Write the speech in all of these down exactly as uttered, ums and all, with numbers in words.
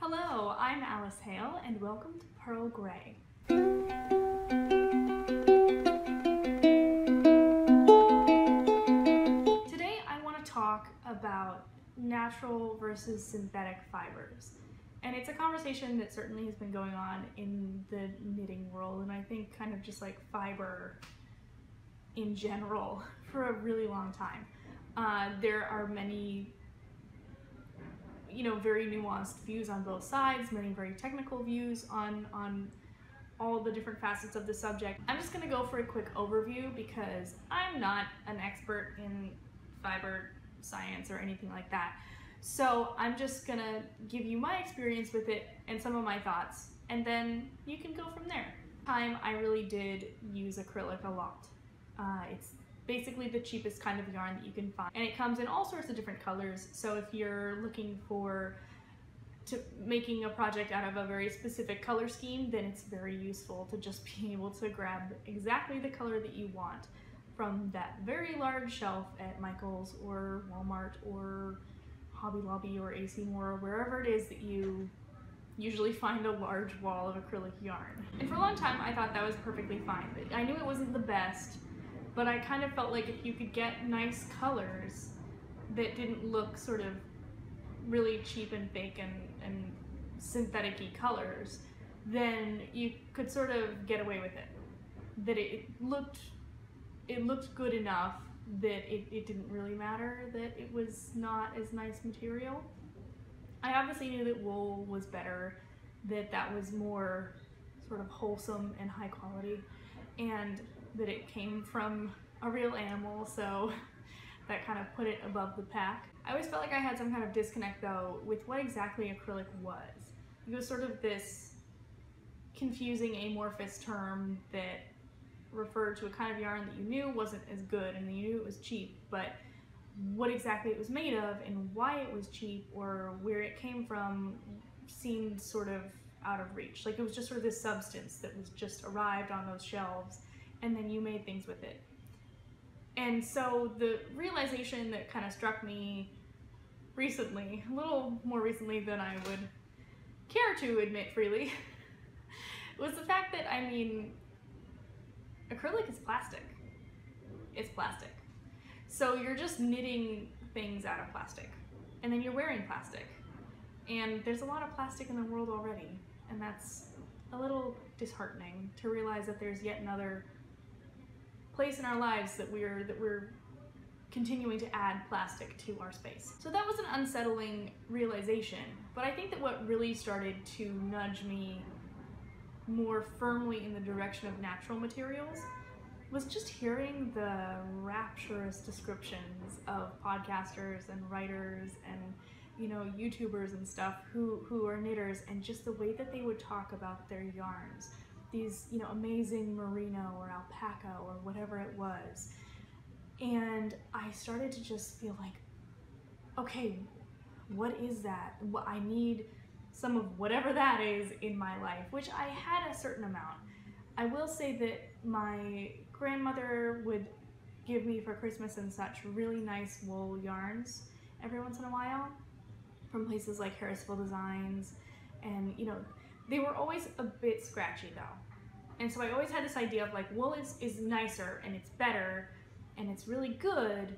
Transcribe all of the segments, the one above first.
Hello, I'm Alice Hale and welcome to Pearl Grey. Today I want to talk about natural versus synthetic fibers. And it's a conversation that certainly has been going on in the knitting world, and I think kind of just like fiber in general for a really long time. Uh, there are many you know, very nuanced views on both sides, many very technical views on, on all the different facets of the subject. I'm just gonna go for a quick overview because I'm not an expert in fiber science or anything like that. So I'm just gonna give you my experience with it and some of my thoughts, and then you can go from there. Time I really did use acrylic a lot. Uh, it's basically the cheapest kind of yarn that you can find, and it comes in all sorts of different colors. So if you're looking for to making a project out of a very specific color scheme, then it's very useful to just be able to grab exactly the color that you want from that very large shelf at Michael's or Walmart or Hobby Lobby or A C Moore or wherever it is that you usually find a large wall of acrylic yarn. And for a long time I thought that was perfectly fine. But I knew it wasn't the best, but I kind of felt like if you could get nice colors that didn't look sort of really cheap and fake and, and synthetic-y colors, then you could sort of get away with it. That it looked it looked good enough that it, it didn't really matter that it was not as nice material. I obviously knew that wool was better, that that was more sort of wholesome and high quality, and that it came from a real animal, so that kind of put it above the pack. I always felt like I had some kind of disconnect though with what exactly acrylic was. It was sort of this confusing amorphous term that referred to a kind of yarn that you knew wasn't as good and you knew it was cheap, but what exactly it was made of and why it was cheap or where it came from seemed sort of out of reach. Like it was just sort of this substance that was just arrived on those shelves, and then you made things with it. And so the realization that kind of struck me recently, a little more recently than I would care to admit freely, was the fact that, I mean, acrylic is plastic. It's plastic. So you're just knitting things out of plastic, and then you're wearing plastic. And there's a lot of plastic in the world already, and that's a little disheartening to realize that there's yet another place in our lives that we're that we're continuing to add plastic to our space. So that was an unsettling realization, but I think that what really started to nudge me more firmly in the direction of natural materials was just hearing the rapturous descriptions of podcasters and writers and you know YouTubers and stuff who who are knitters, and just the way that they would talk about their yarns. These, you know, amazing merino or alpaca or whatever it was. And I started to just feel like, okay, what is that? I need some of whatever that is in my life, which I had a certain amount. I will say that my grandmother would give me for Christmas and such really nice wool yarns every once in a while from places like Harrisville Designs, and you know, they were always a bit scratchy though. And so I always had this idea of like, wool is, is nicer and it's better and it's really good,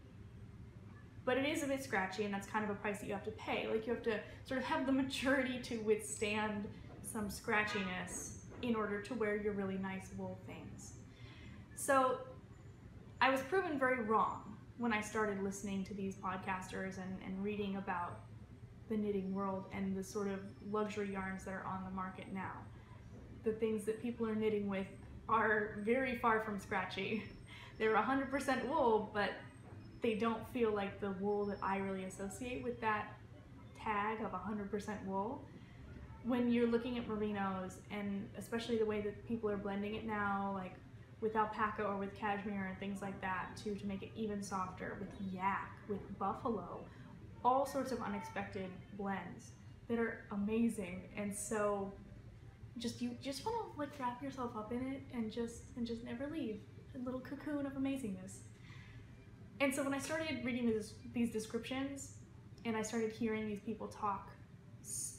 but it is a bit scratchy, and that's kind of a price that you have to pay. Like you have to sort of have the maturity to withstand some scratchiness in order to wear your really nice wool things. So I was proven very wrong when I started listening to these podcasters and, and reading about the knitting world and the sort of luxury yarns that are on the market now. The things that people are knitting with are very far from scratchy. They're one hundred percent wool, but they don't feel like the wool that I really associate with that tag of one hundred percent wool. When you're looking at merinos, and especially the way that people are blending it now, like with alpaca or with cashmere and things like that too, to make it even softer, with yak, with buffalo, all sorts of unexpected blends that are amazing. And so just you just want to like wrap yourself up in it and just and just never leave. A little cocoon of amazingness. And so when I started reading this, these descriptions and I started hearing these people talk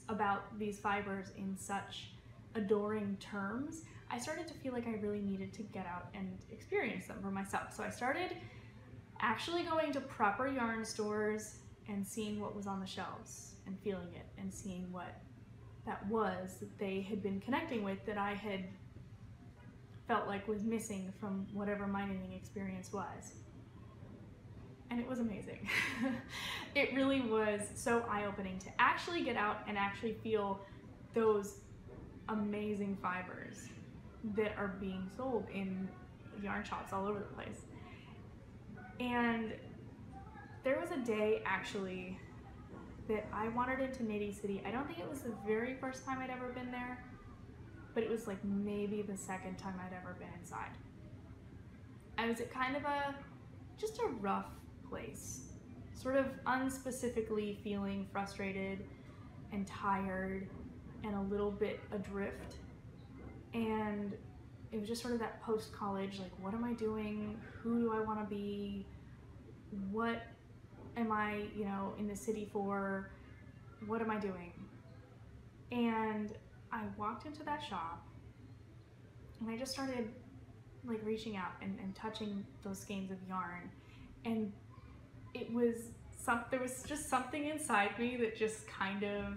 about these fibers in such adoring terms, I started to feel like I really needed to get out and experience them for myself. So I started actually going to proper yarn stores and seeing what was on the shelves and feeling it and seeing what that was that they had been connecting with that I had felt like was missing from whatever my knitting experience was. And it was amazing. It really was so eye-opening to actually get out and actually feel those amazing fibers that are being sold in yarn shops all over the place. And there was a day actually that I wandered into Nitty City. I don't think it was the very first time I'd ever been there, but it was like maybe the second time I'd ever been inside. I was at kind of a, just a rough place, sort of unspecifically feeling frustrated and tired and a little bit adrift. And it was just sort of that post-college, like, what am I doing? Who do I want to be? What am I, you know, in the city for? What am I doing? And I walked into that shop and I just started like reaching out and, and touching those skeins of yarn. And it was some, there was just something inside me that just kind of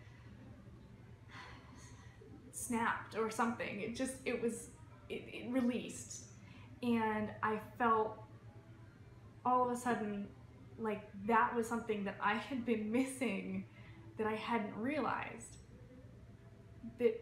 snapped or something. It just, it was, it, it released. And I felt all of a sudden like that was something that I had been missing, that I hadn't realized. That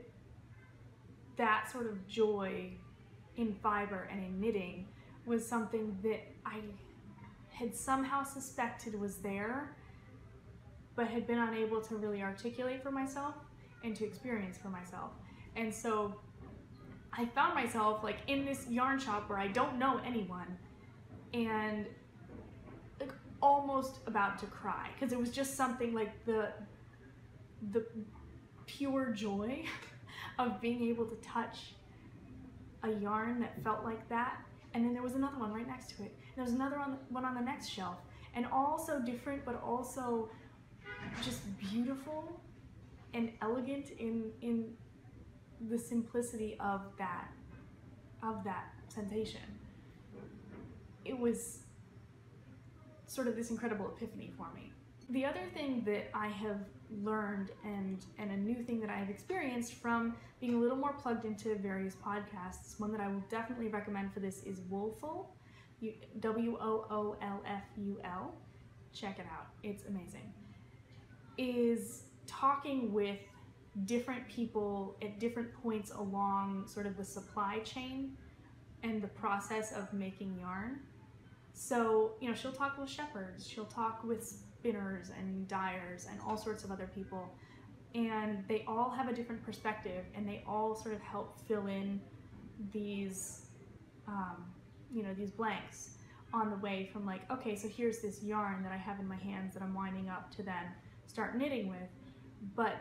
that sort of joy in fiber and in knitting was something that I had somehow suspected was there, but had been unable to really articulate for myself and to experience for myself. And so I found myself like in this yarn shop where I don't know anyone, and like almost about to cry, because it was just something like the the pure joy of being able to touch a yarn that felt like that. And then there was another one right next to it. And there was another one on the next shelf, and all so different, but also just beautiful and elegant in in the simplicity of that of that sensation. It was sort of this incredible epiphany for me. The other thing that I have learned, and, and a new thing that I have experienced from being a little more plugged into various podcasts, one that I will definitely recommend for this is Woolful, W O O L F U L. Check it out, it's amazing. Is talking with different people at different points along sort of the supply chain and the process of making yarn. So, you know, she'll talk with shepherds, she'll talk with spinners and dyers and all sorts of other people, and they all have a different perspective, and they all sort of help fill in these, um, you know, these blanks on the way from like, okay, so here's this yarn that I have in my hands that I'm winding up to then start knitting with, but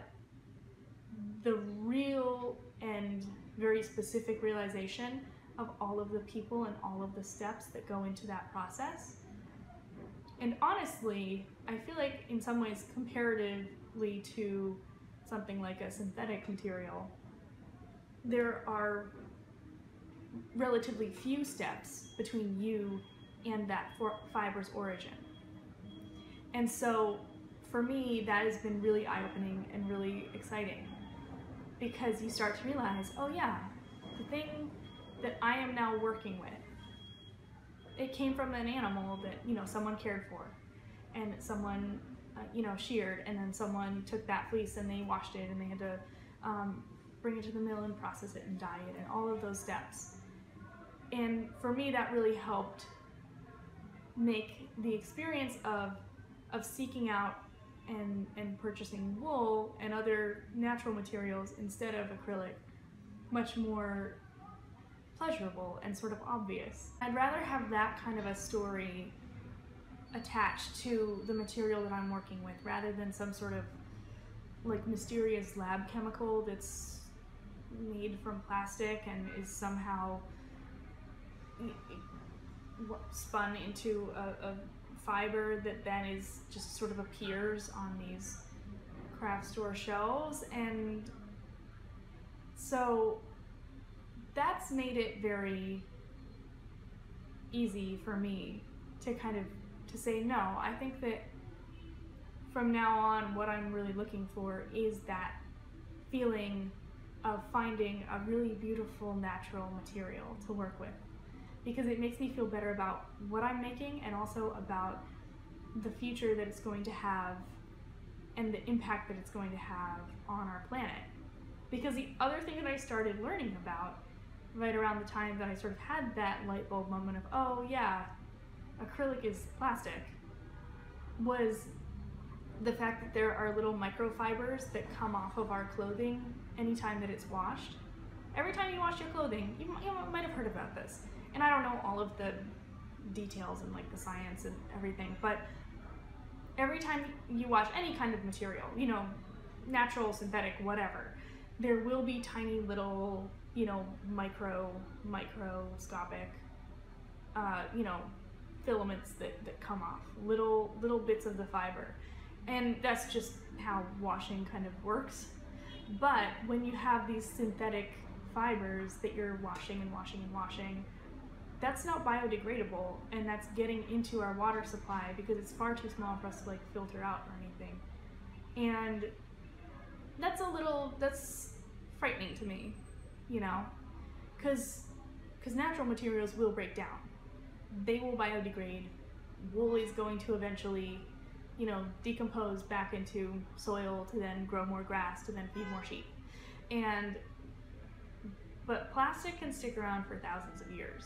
the real and very specific realization of all of the people and all of the steps that go into that process. And honestly, I feel like in some ways, comparatively to something like a synthetic material, there are relatively few steps between you and that fiber's origin. And so for me, that has been really eye-opening and really exciting, because you start to realize, oh yeah, the thing that I am now working with, it came from an animal that, you know, someone cared for, and someone, uh, you know, sheared, and then someone took that fleece and they washed it, and they had to um, bring it to the mill and process it and dye it, and all of those steps. And for me, that really helped make the experience of, of seeking out and, and purchasing wool and other natural materials instead of acrylic much more pleasurable and sort of obvious. I'd rather have that kind of a story attached to the material that I'm working with, rather than some sort of like mysterious lab chemical that's made from plastic and is somehow spun into a, a fiber that then is just sort of appears on these craft store shelves, and so that's made it very easy for me to kind of to say no. I think that from now on what I'm really looking for is that feeling of finding a really beautiful natural material to work with, because it makes me feel better about what I'm making and also about the future that it's going to have and the impact that it's going to have on our planet. Because the other thing that I started learning about right around the time that I sort of had that light bulb moment of, oh yeah, acrylic is plastic, was the fact that there are little microfibers that come off of our clothing anytime that it's washed. Every time you wash your clothing, you, you might have heard about this, and I don't know all of the details and like the science and everything, but every time you wash any kind of material, you know, natural, synthetic, whatever, there will be tiny little, you know, micro, microscopic, uh, you know, filaments that, that come off, little, little bits of the fiber. And that's just how washing kind of works. But when you have these synthetic fibers that you're washing and washing and washing, that's not biodegradable, and that's getting into our water supply because it's far too small for us to like filter out or anything. And that's a little, that's frightening to me, you know, because because natural materials will break down. They will biodegrade. Wool is going to eventually, you know, decompose back into soil to then grow more grass to then feed more sheep. And, but plastic can stick around for thousands of years.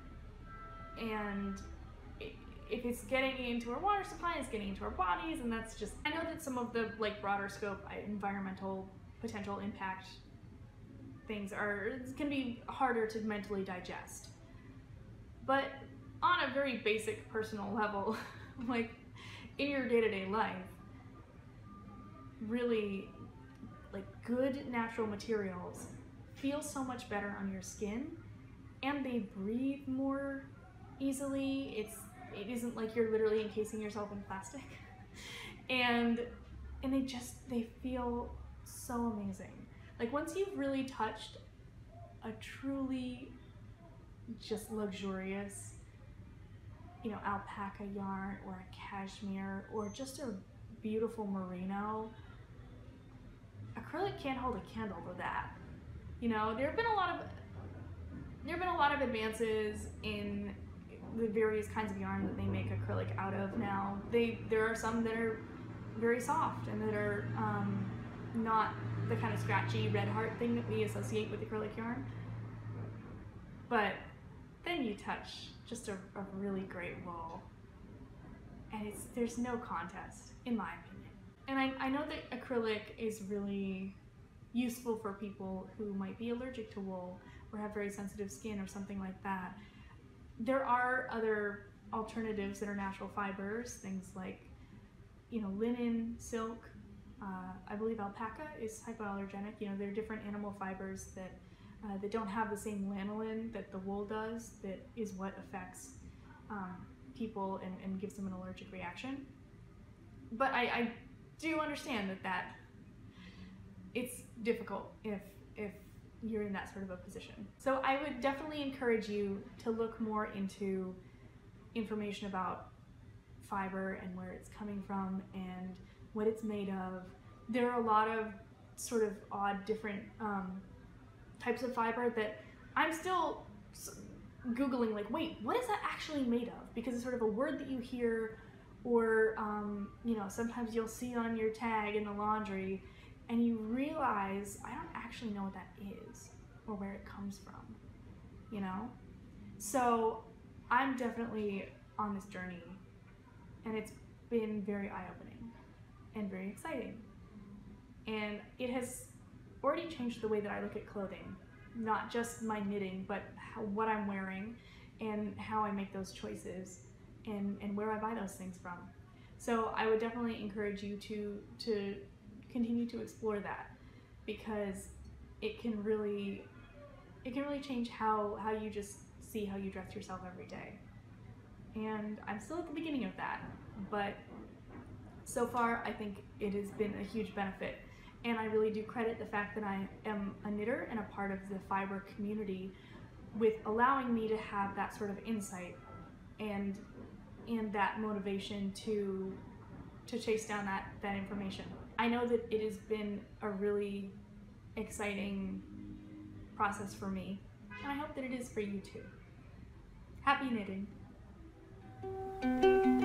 And if it's getting into our water supply, it's getting into our bodies, and that's just, I know that some of the like broader scope environmental potential impact things are, can be harder to mentally digest. But on a very basic personal level, like in your day-to-day life, really like good natural materials feel so much better on your skin, and they breathe more easily. It's it isn't like you're literally encasing yourself in plastic. and and they just they feel so amazing. Like once you've really touched a truly just luxurious, you know, alpaca yarn or a cashmere or just a beautiful merino, acrylic can't hold a candle to that. You know, there have been a lot of there have been a lot of advances in the various kinds of yarn that they make acrylic out of now. They there are some that are very soft and that are um, not the kind of scratchy red heart thing that we associate with acrylic yarn. But then you touch just a, a really great wool, and it's there's no contest, in my opinion. And I, I know that acrylic is really useful for people who might be allergic to wool or have very sensitive skin or something like that. There are other alternatives that are natural fibers, things like, you know, linen, silk. Uh, I believe alpaca is hypoallergenic. You know, there are different animal fibers that uh, that don't have the same lanolin that the wool does. That is what affects um, people and, and gives them an allergic reaction. But I, I do understand that that it's difficult if if you're in that sort of a position. So I would definitely encourage you to look more into information about fiber and where it's coming from and what it's made of. There are a lot of sort of odd different um, types of fiber that I'm still Googling, like, wait, what is that actually made of? Because it's sort of a word that you hear, or um, you know, sometimes you'll see on your tag in the laundry and you realize, I don't actually know what that is or where it comes from, you know? So I'm definitely on this journey, and it's been very eye-opening and very exciting. And it has already changed the way that I look at clothing, not just my knitting, but how, what I'm wearing and how I make those choices and, and where I buy those things from. So I would definitely encourage you to, to continue to explore that, because it can really, it can really change how, how you just see how you dress yourself every day. And I'm still at the beginning of that, but So far, I think it has been a huge benefit, and I really do credit the fact that I am a knitter and a part of the fiber community with allowing me to have that sort of insight and and that motivation to to chase down that, that information. I know that it has been a really exciting process for me, and I hope that it is for you too. Happy knitting!